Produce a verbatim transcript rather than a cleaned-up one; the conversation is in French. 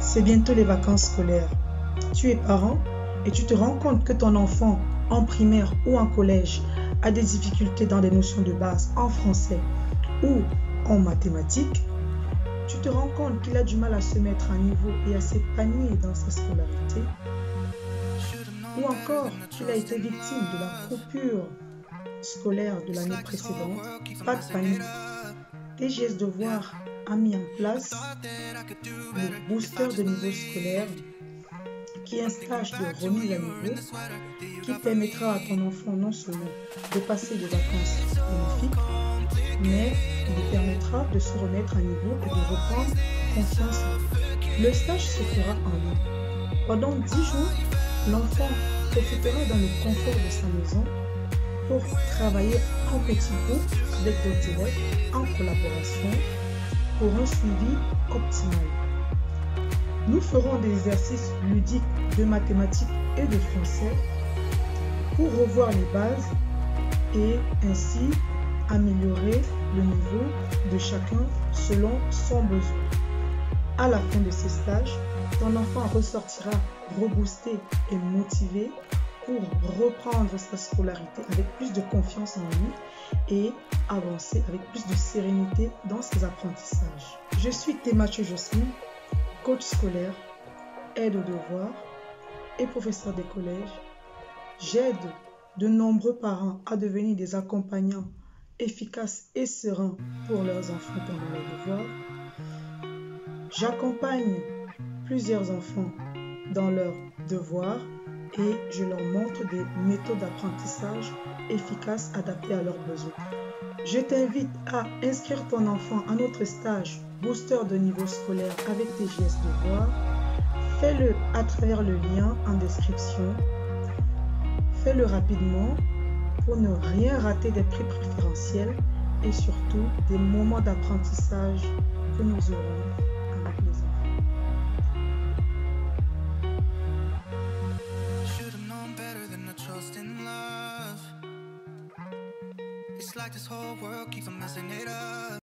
C'est bientôt les vacances scolaires. Tu es parent et tu te rends compte que ton enfant en primaire ou en collège a des difficultés dans des notions de base en français ou en mathématiques. Tu te rends compte qu'il a du mal à se mettre à niveau et à s'épanouir dans sa scolarité. Ou encore qu'il a été victime de la coupure scolaire de l'année précédente. Pas de panique. T G S Devoirs a mis en place le booster de niveau scolaire qui est un stage de remise à niveau qui permettra à ton enfant non seulement de passer des vacances bénéfiques, mais il lui permettra de se remettre à niveau et de reprendre confiance en lui. Le stage se fera en ligne. Pendant dix jours, l'enfant profitera dans le confort de sa maison pour travailler en petits groupes avec d'autres élèves en collaboration pour un suivi optimal. Nous ferons des exercices ludiques de mathématiques et de français pour revoir les bases et ainsi améliorer le niveau de chacun selon son besoin. À la fin de ces stages, ton enfant ressortira reboosté et motivé pour reprendre sa scolarité avec plus de confiance en lui et avancer avec plus de sérénité dans ses apprentissages. Je suis Thémathieu Jocelyne, coach scolaire, aide aux devoirs et professeur des collèges. J'aide de nombreux parents à devenir des accompagnants efficaces et sereins pour leurs enfants pendant leurs devoirs. J'accompagne plusieurs enfants dans leurs devoirs et je leur montre des méthodes d'apprentissage efficaces adaptées à leurs besoins. Je t'invite à inscrire ton enfant à notre stage booster de niveau scolaire avec T G S Devoirs. Fais-le à travers le lien en description. Fais-le rapidement pour ne rien rater des prix préférentiels et surtout des moments d'apprentissage que nous aurons avec les enfants. It's like this whole world keeps on messing it up.